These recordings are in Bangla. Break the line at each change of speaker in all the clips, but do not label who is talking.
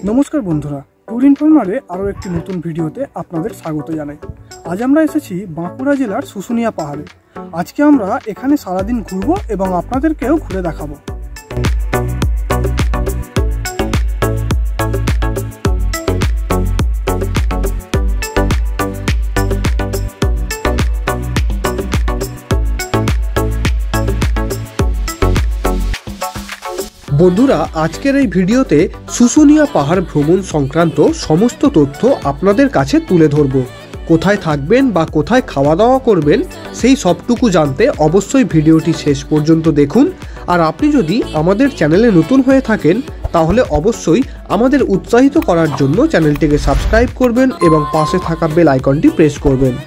नमस्कार बंधुरा टूर इनफर्मारे आरो एक नतून भिडियोते आपनादेर स्वागत जानाई। आज आमरा एसेछि बांकुड़ा जिलार सुसुनिया पहाड़े। आज के आमरा एखाने सारा दिन घुरबो एबं आपनादेरकेও घुरे देखाबो। बंधुरा आजकेर এই ভিডিওতে সুসুনিয়া পাহাড় ভ্রমণ সংক্রান্ত সমস্ত তথ্য আপনাদের কাছে তুলে ধরব। কোথায় থাকবেন বা কোথায় খাওয়া দাওয়া করবেন সেই সবটুকু জানতে অবশ্যই ভিডিওটি শেষ পর্যন্ত দেখুন। আর আপনি যদি আমাদের চ্যানেলে নতুন হয়ে থাকেন তাহলে অবশ্যই আমাদের উৎসাহিত করার জন্য চ্যানেলটিকে সাবস্ক্রাইব করবেন এবং পাশে থাকা বেল আইকনটি প্রেস করবেন।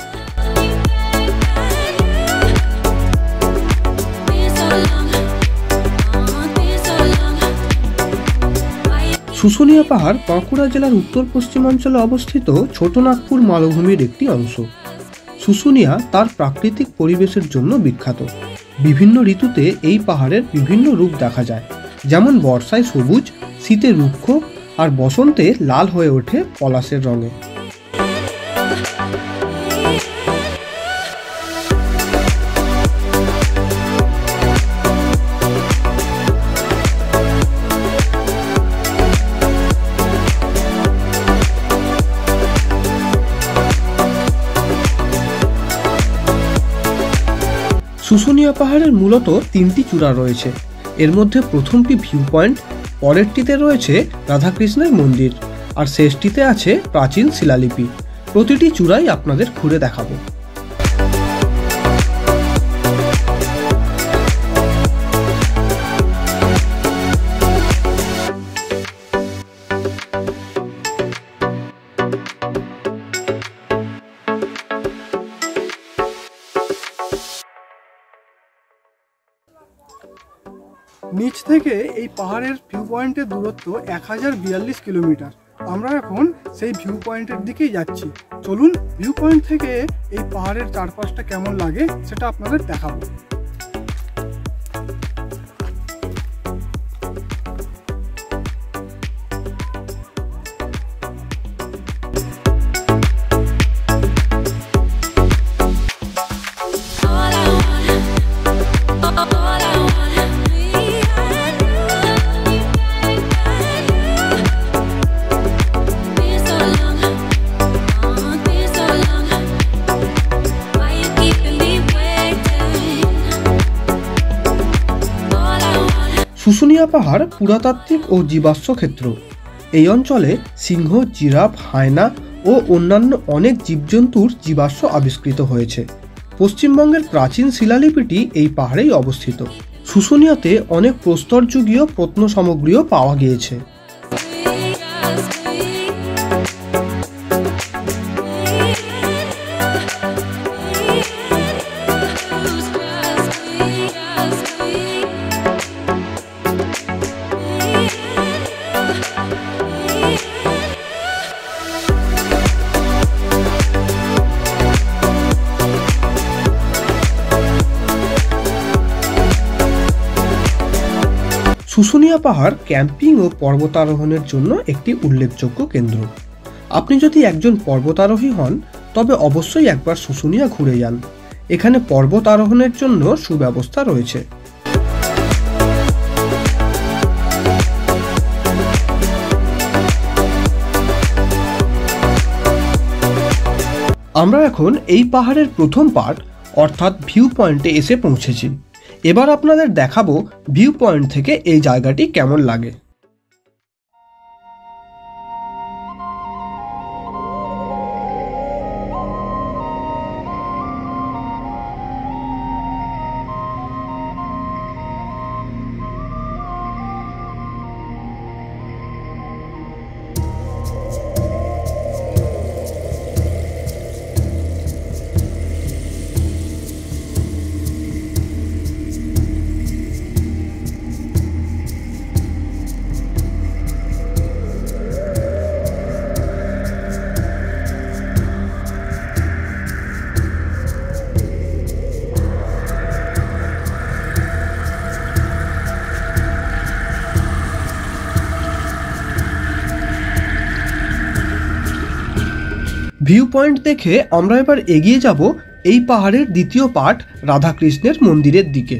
सुसुनिया पहाड़ बांकुड़ा जिलार उत्तर पश्चिमांचले अवस्थित छोटनागपुर मालभूमिर एकटी अंश। सुसुनिया तार प्राकृतिक परिवेशेर जन्य विख्यात। विभिन्न ऋतुते एई पहाड़ेर विभिन्न रूप देखा जाय, जेमन बर्षाय सबुज, शीते रुक्ष और बसंते लाल हये ओठे पलाशेर रंगे। सुसुनिया पहाड़ेर मूलत तीनटी चूड़ा रयेछे। एर मध्य प्रथमटी ভিউ पॉइंट, परेरटीते रयेछे राधाकृष्णेर मंदिर और शेषटीते आछे प्राचीन शिलालिपि। प्रतिटी चूड़ाई आपनादेर घुरे देखाबो। नीच থেকে এই পাহাড়ের ভিউ পয়েন্টের দূরত্ব 1042 কিলোমিটার। আমরা এখন সেই ভিউ পয়েন্টের দিকেই যাচ্ছি। চলুন ভিউ পয়েন্ট থেকে এই পাহাড়ের চারপাশটা কেমন লাগে সেটা আপনাদের দেখাবো। सुसुनिया पहाड़ पुरातात्विक और जीवाश्म क्षेत्र। এই অঞ্চলে সিংহ, জিরাফ, হায়না ও অন্যান্য অনেক জীবজন্তুর জীবাশ্ম আবিষ্কৃত হয়েছে। পশ্চিমবঙ্গের প্রাচীন শিলালিপিটি এই পাহাড়েই অবস্থিত। শুশুনিয়াতে অনেক প্রস্তরযুগীয় প্রত্নসামগ্রীও পাওয়া গিয়েছে। सुसुनिया पहाड़ कैम्पिंग और पर्वतारोहणेर जन्य एकटी उल्लेखयोग्य केंद्र। आपनि यदि एकजन पर्वतारोही हन तबे अवश्यई एकबार सुसुनिया घुरे जान। एखाने पर्वत आरोहणेर जन्य सुव्यवस्था रयेछे। আমরা এখন এই পাহাড়ের প্রথম পার্ট অর্থাৎ ভিউ পয়েন্টে এসে পৌঁছেছি। এবার আপনাদের দেখাবো ভিউ পয়েন্ট থেকে এই জায়গাটি কেমন লাগে। ভিউ পয়েন্ট দেখে আমরা এবার এগিয়ে যাব এই পাহাড়ের দ্বিতীয় পার্ট রাধাকৃষ্ণের মন্দিরের দিকে।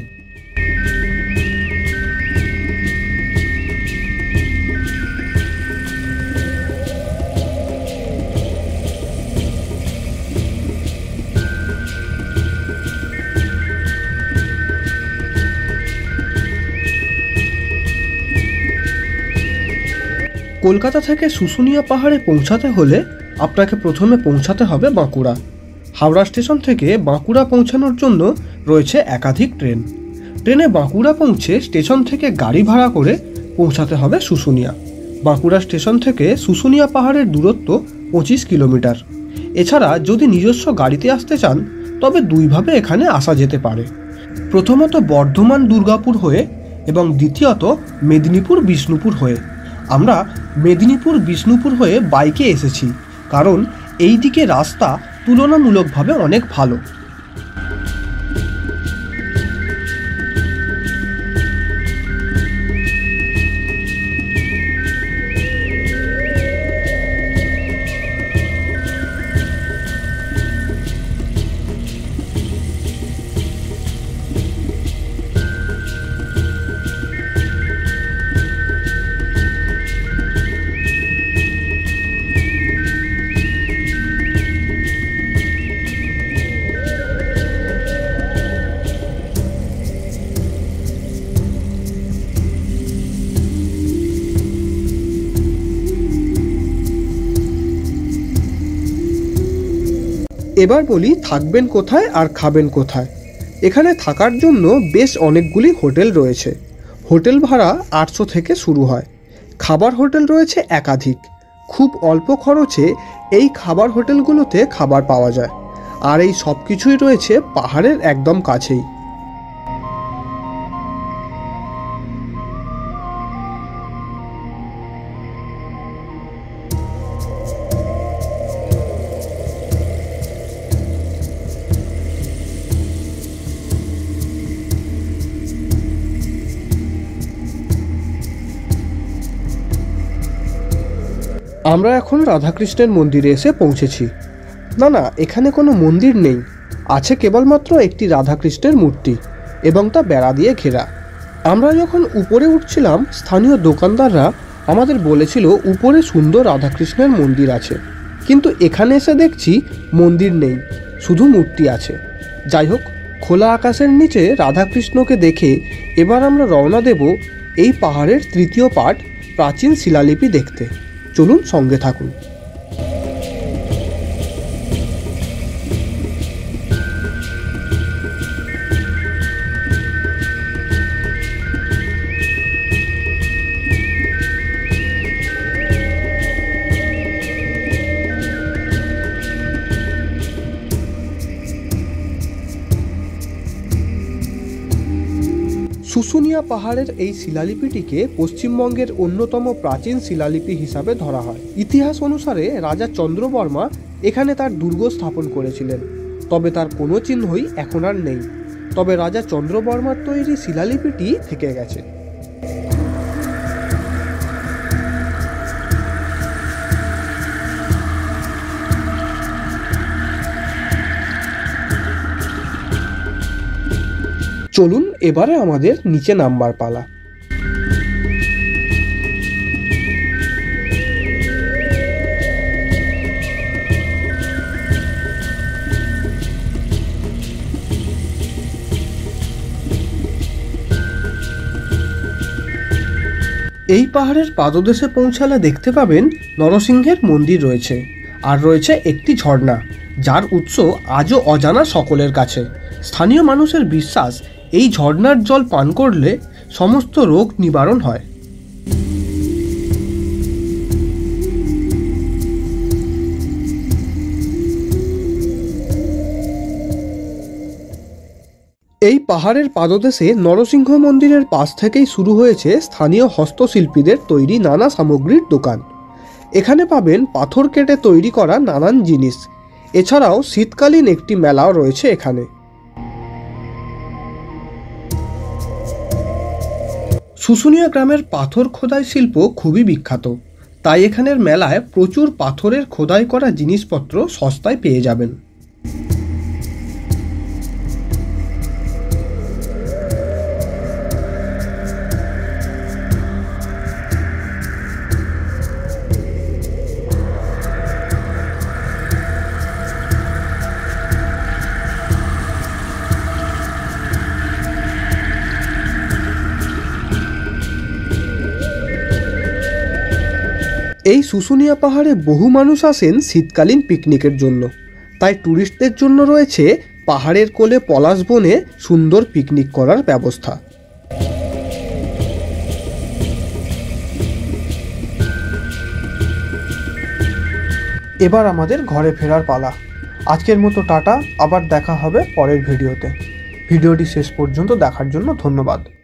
কলকাতা থেকে শুশুনিয়া পাহাড়ে পৌঁছাতে হলে আপনাকে প্রথমে পৌঁছাতে হবে বাঁকুড়া। হাওড়া স্টেশন থেকে বাঁকুড়া পৌঁছানোর জন্য রয়েছে একাধিক ট্রেন। ট্রেনে বাঁকুড়া পৌঁছে স্টেশন থেকে গাড়ি ভাড়া করে পৌঁছাতে হবে শুশুনিয়া। বাঁকুড়া স্টেশন থেকে শুশুনিয়া পাহাড়ের দূরত্ব 25 কিলোমিটার। এছাড়া যদি নিজস্ব গাড়িতে আসতে চান তবে দুইভাবে এখানে আসা যেতে পারে, প্রথমত বর্ধমান দুর্গাপুর হয়ে এবং দ্বিতীয়ত মেদিনীপুর বিষ্ণুপুর হয়ে। আমরা মেদিনীপুর বিষ্ণুপুর হয়ে বাইকে এসেছি, কারণ এই দিকে রাস্তা তুলনামূলকভাবে অনেক ভালো। এবার বলি থাকবেন কোথায় আর খাবেন কোথায়। এখানে থাকার জন্য বেশ অনেকগুলি হোটেল রয়েছে। হোটেল ভাড়া 800 থেকে শুরু হয়। খাবার হোটেল রয়েছে একাধিক। খুব অল্প খরচে এই খাবার হোটেলগুলোতে খাবার পাওয়া যায়, আর এই সব কিছুই রয়েছে পাহাড়ের একদম কাছেই। আমরা এখন রাধাকৃষ্ণের মন্দিরে এসে পৌঁছেছি। না, এখানে কোনো মন্দির নেই, আছে কেবলমাত্র একটি রাধাকৃষ্ণের মূর্তি এবং তা বেড়া দিয়ে ঘেরা। আমরা যখন উপরে উঠছিলাম স্থানীয় দোকানদাররা আমাদের বলেছিল উপরে সুন্দর রাধাকৃষ্ণের মন্দির আছে, কিন্তু এখানে এসে দেখছি মন্দির নেই, শুধু মূর্তি আছে। যাই হোক, খোলা আকাশের নিচে রাধাকৃষ্ণকে দেখে এবার আমরা রওনা দেব এই পাহাড়ের তৃতীয় পার্ট প্রাচীন শিলালিপি দেখতে। চলুন সঙ্গে থাকুন। শুশুনিয়া পাহাড়ের এই শিলালিপিটিকে পশ্চিমবঙ্গের অন্যতম প্রাচীন শিলালিপি হিসাবে ধরা হয়। ইতিহাস অনুসারে রাজা চন্দ্রবর্মা এখানে তার দুর্গ স্থাপন করেছিলেন, তবে তার কোনো চিহ্নই এখন আর নেই। তবে রাজা চন্দ্রবর্মার তৈরি শিলালিপিটি থেকে গেছে। চলুন এবারে আমাদের নিচে নামবার পালা। এই পাহাড়ের পাদদেশে পৌঁছালে দেখতে পাবেন নরসিংহের মন্দির রয়েছে, আর রয়েছে একটি ঝর্ণা যার উৎস আজও অজানা সকলের কাছে। স্থানীয় মানুষের বিশ্বাস এই ঝর্ণার জল পান করলে সমস্ত রোগ নিবারণ হয়। এই পাহাড়ের পাদদেশে নরসিংহ মন্দিরের পাশ থেকেই শুরু হয়েছে স্থানীয় হস্তশিল্পীদের তৈরি নানা সামগ্রীর দোকান। এখানে পাবেন পাথর কেটে তৈরি করা নানান জিনিস। এছাড়াও শীতকালীন একটি মেলাও রয়েছে এখানে। শুশুনিয়া গ্রামের পাথর খোদাই শিল্প খুবই বিখ্যাত। তাই এখানের মেলায় প্রচুর পাথরের খোদাই করা জিনিসপত্র সস্তায় পেয়ে যাবেন। এই শুশুনিয়া পাহাড়ে বহু মানুষ আসেন শীতকালীন পিকনিকের জন্য, তাই ট্যুরিস্টদের জন্য রয়েছে পাহাড়ের কোলে পলাশ বনে সুন্দর পিকনিক করার ব্যবস্থা। এবার আমাদের ঘরে ফেরার পালা। আজকের মতো টাটা, আবার দেখা হবে পরের ভিডিওতে। ভিডিওটি শেষ পর্যন্ত দেখার জন্য ধন্যবাদ।